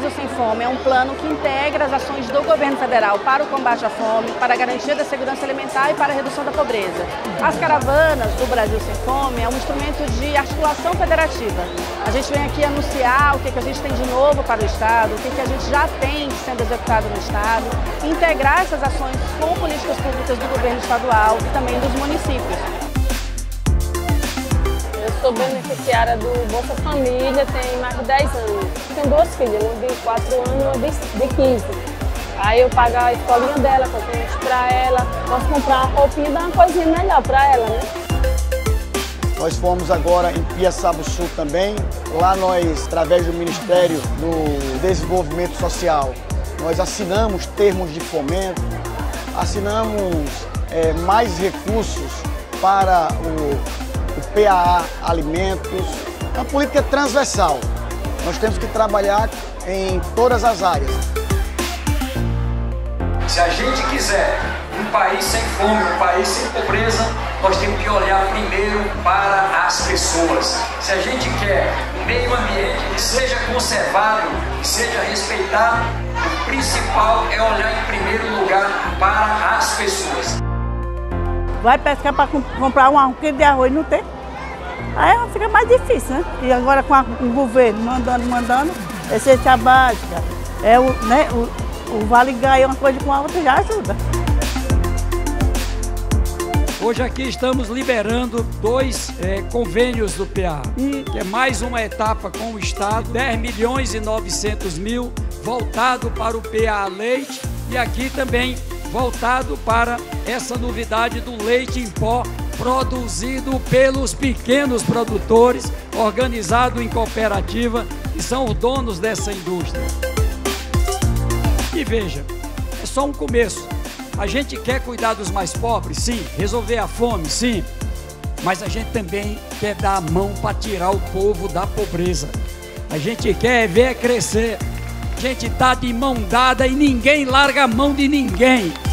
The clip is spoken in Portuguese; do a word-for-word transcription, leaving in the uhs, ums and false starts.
Brasil Sem Fome é um plano que integra as ações do governo federal para o combate à fome, para a garantia da segurança alimentar e para a redução da pobreza. As caravanas do Brasil Sem Fome é um instrumento de articulação federativa. A gente vem aqui anunciar o que, que a gente tem de novo para o Estado, o que, que a gente já tem sendo executado no Estado, e integrar essas ações com políticas públicas do governo estadual e também dos municípios. Eu sou beneficiária do Bolsa Família, tem mais de dez anos. Tenho duas filhas, uma de quatro anos e uma de quinze. Aí eu pago a escolinha dela, compro lanche para ela, posso comprar uma roupinha e dar uma coisinha melhor para ela, né? Nós fomos agora em Piaçabuçu também. Lá nós, através do Ministério do Desenvolvimento Social, nós assinamos termos de fomento, assinamos é, mais recursos para o o P A A Alimentos. É uma política transversal. Nós temos que trabalhar em todas as áreas. Se a gente quiser um país sem fome, um país sem pobreza, nós temos que olhar primeiro para as pessoas. Se a gente quer um meio ambiente que seja conservado, que seja respeitado, o principal é olhar em primeiro lugar para as pessoas. Vai pescar para comprar um quilo de arroz, não tem. Aí fica mais difícil, né? E agora com, a, com o governo mandando, mandando, é cesta básica, é o, né, o, o Vale Ganha, uma coisa com a outra já ajuda. Hoje aqui estamos liberando dois é, convênios do P A, e... que é mais uma etapa com o Estado, dez milhões e novecentos mil voltado para o P A Leite e aqui também voltado para essa novidade do leite em pó, produzido pelos pequenos produtores, organizado em cooperativa, que são os donos dessa indústria. E veja, é só um começo. A gente quer cuidar dos mais pobres, sim, resolver a fome, sim, mas a gente também quer dar a mão para tirar o povo da pobreza. A gente quer ver crescer. A gente está de mão dada e ninguém larga a mão de ninguém.